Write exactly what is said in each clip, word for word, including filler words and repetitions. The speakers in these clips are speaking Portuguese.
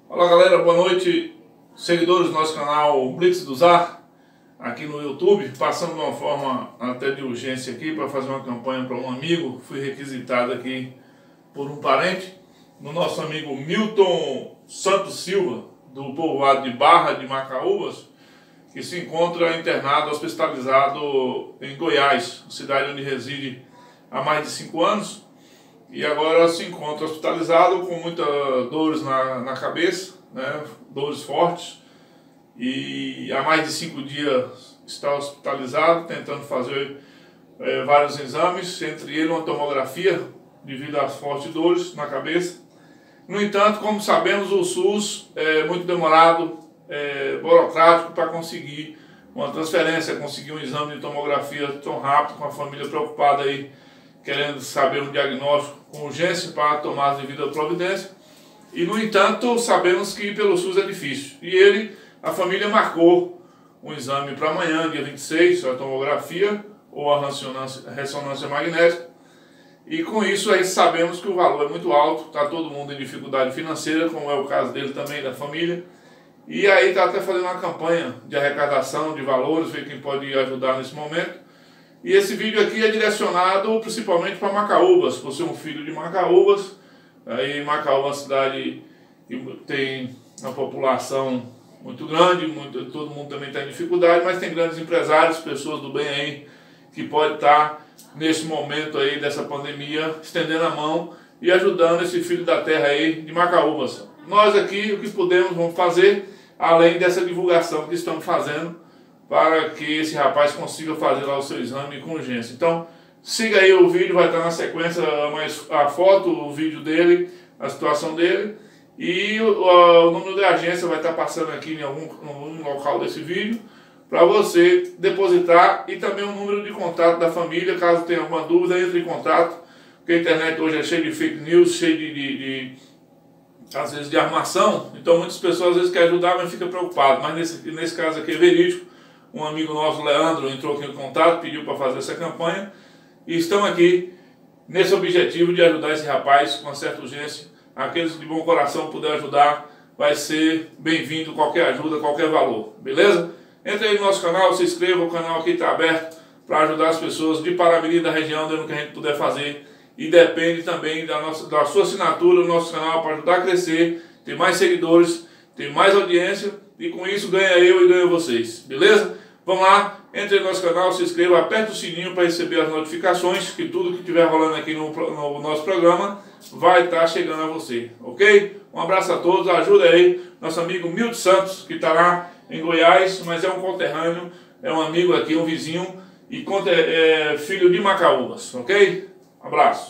Olá galera, boa noite, seguidores do nosso canal Blitz do Zar, aqui no YouTube, passando de uma forma até de urgência aqui para fazer uma campanha para um amigo. Fui requisitado aqui por um parente, no nosso amigo Milton Santos Silva, do povoado de Barra de Macaúbas, que se encontra internado, hospitalizado em Goiás, cidade onde reside há mais de cinco anos. E agora se encontra hospitalizado com muitas dores na, na cabeça, né? Dores fortes. E há mais de cinco dias está hospitalizado, tentando fazer é, vários exames, entre eles uma tomografia, devido às fortes dores na cabeça. No entanto, como sabemos, o SUS é muito demorado, é, burocrático para conseguir uma transferência, conseguir um exame de tomografia tão rápido, com a família preocupada aí, querendo saber um diagnóstico com urgência para tomar as devidas providências. E, no entanto, sabemos que pelo SUS é difícil. E ele, a família marcou um exame para amanhã, dia vinte e seis, a tomografia ou a ressonância, ressonância magnética. E com isso aí sabemos que o valor é muito alto, está todo mundo em dificuldade financeira, como é o caso dele também, da família. E aí está até fazendo uma campanha de arrecadação de valores, ver quem pode ajudar nesse momento. E esse vídeo aqui é direcionado principalmente para Macaúbas, por ser um filho de Macaúbas. Aí Macaúbas é uma cidade que tem uma população muito grande, muito, todo mundo também está em dificuldade, mas tem grandes empresários, pessoas do bem aí, que podem estar nesse momento aí dessa pandemia, estendendo a mão e ajudando esse filho da terra aí de Macaúbas. Nós aqui, o que podemos, vamos fazer, além dessa divulgação que estamos fazendo, para que esse rapaz consiga fazer lá o seu exame com urgência. Então, siga aí o vídeo, vai estar na sequência a foto, o vídeo dele, a situação dele, e o, o número da agência vai estar passando aqui em algum, algum local desse vídeo, para você depositar, e também o número de contato da família, caso tenha alguma dúvida, entre em contato, porque a internet hoje é cheia de fake news, cheia de, de, de às vezes de armação, então muitas pessoas às vezes querem ajudar, mas fica preocupado, mas nesse, nesse caso aqui é verídico. Um amigo nosso, Leandro, entrou aqui em contato, pediu para fazer essa campanha. E estamos aqui nesse objetivo de ajudar esse rapaz com uma certa urgência. Aqueles que de bom coração puder ajudar, vai ser bem-vindo qualquer ajuda, qualquer valor. Beleza? Entre aí no nosso canal, se inscreva, o canal aqui está aberto para ajudar as pessoas de Paramirim, da região, dentro do que a gente puder fazer. E depende também da, nossa, da sua assinatura no nosso canal para ajudar a crescer, ter mais seguidores, ter mais audiência. E com isso ganha eu e ganha vocês. Beleza? Vamos lá, entre no nosso canal, se inscreva, aperte o sininho para receber as notificações, que tudo que estiver rolando aqui no, no nosso programa vai estar chegando a você, ok? Um abraço a todos, ajuda aí nosso amigo Milton Santos, que está lá em Goiás, mas é um conterrâneo, é um amigo aqui, um vizinho, e é, é filho de Macaúbas, ok? Um abraço.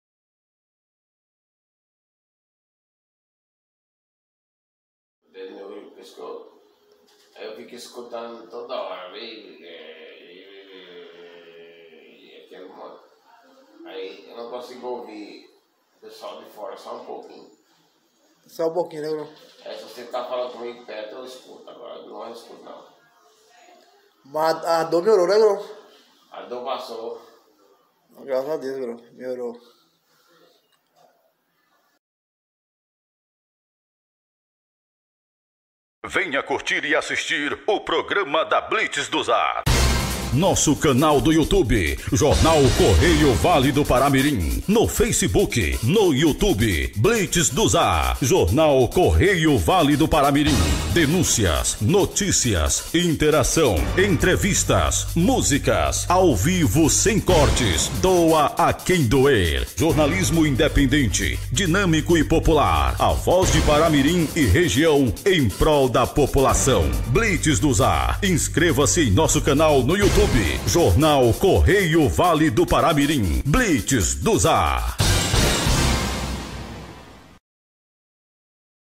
Eu fico escutando toda hora, e, e, e aquele modo. Aí eu não consigo ouvir o pessoal de fora, só um pouquinho. Só um pouquinho, né, Bruno? É, se você tá falando comigo perto, eu escuto. Agora eu não escuto, não. Mas a dor melhorou, né, Bruno? A dor passou. Graças a Deus, Bruno. Melhorou. Venha curtir e assistir o programa da Blitz do Zar. Nosso canal do YouTube, Jornal Correio Vale do Paramirim. No Facebook, no YouTube, Blitz do Zar, Jornal Correio Vale do Paramirim. Denúncias, notícias, interação, entrevistas, músicas, ao vivo sem cortes. Doa a quem doer. Jornalismo independente, dinâmico e popular. A voz de Paramirim e região em prol da população. Blitz do Zar. Inscreva-se em nosso canal no YouTube. Jornal Correio Vale do Paramirim. Blitz do Zar.